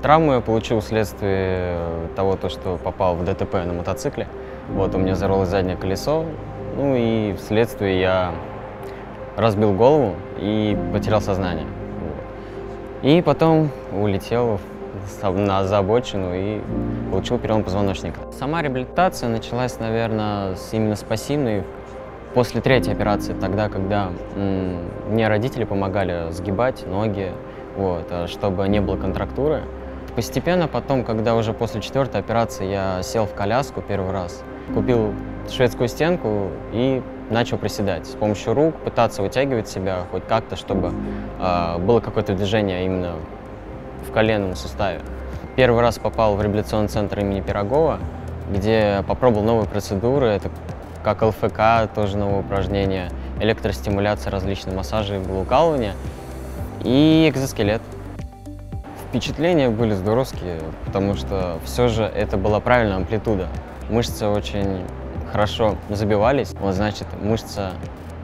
Травму я получил вследствие того, что попал в ДТП на мотоцикле. Вот, у меня взорвалось заднее колесо, ну и вследствие я разбил голову и потерял сознание. Вот. И потом улетел за обочину и получил перелом позвоночника. Сама реабилитация началась, наверное, именно с пассивной после третьей операции, тогда, когда мне родители помогали сгибать ноги, вот, чтобы не было контрактуры. Постепенно потом, когда уже после четвертой операции я сел в коляску первый раз, купил шведскую стенку и начал приседать. С помощью рук пытаться вытягивать себя хоть как-то, чтобы было какое-то движение именно в коленном суставе. Первый раз попал в реабилитационный центр имени Пирогова, где попробовал новые процедуры, это как ЛФК, тоже новые упражнения, электростимуляция, различные массажи, иглоукалывания и экзоскелет. Впечатления были здоровские, потому что все же это была правильная амплитуда. Мышцы очень хорошо забивались, вот, значит, мышцы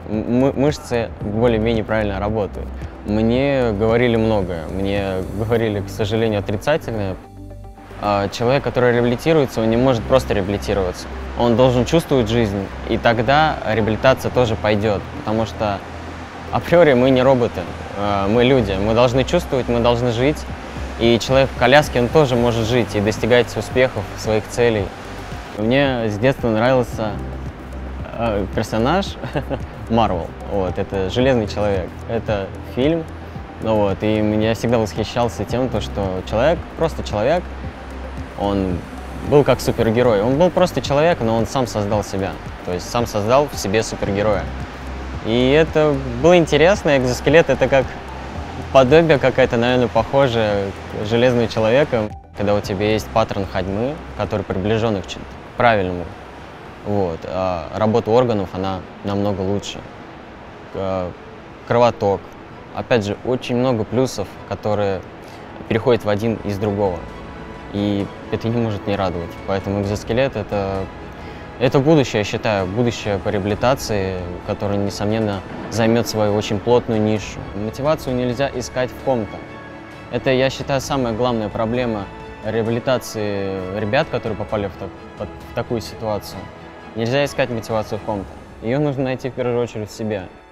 более-менее правильно работают. Мне говорили многое, мне говорили, к сожалению, отрицательное. Человек, который реабилитируется, он не может просто реабилитироваться. Он должен чувствовать жизнь, и тогда реабилитация тоже пойдет, потому что априори мы не роботы, мы люди, мы должны чувствовать, мы должны жить. И человек в коляске, он тоже может жить и достигать успехов, своих целей. Мне с детства нравился персонаж Марвел. Вот, это «Железный человек». Это фильм. Вот, и я всегда восхищался тем, что человек, просто человек, он был как супергерой. Он был просто человек, но он сам создал себя. То есть сам создал в себе супергероя. И это было интересно. Экзоскелет — это как подобие какая-то, наверное, похожая к Железному человеку, когда у тебя есть паттерн ходьбы, который приближен к правильному. Вот. А работа органов, она намного лучше. Кровоток. Опять же, очень много плюсов, которые переходят в один из другого. И это не может не радовать. Поэтому экзоскелет — это будущее, я считаю, будущее по реабилитации, которое, несомненно, займет свою очень плотную нишу. Мотивацию нельзя искать в ком-то. Это, я считаю, самая главная проблема реабилитации ребят, которые попали в такую ситуацию. Нельзя искать мотивацию в ком-то. Ее нужно найти в первую очередь в себе.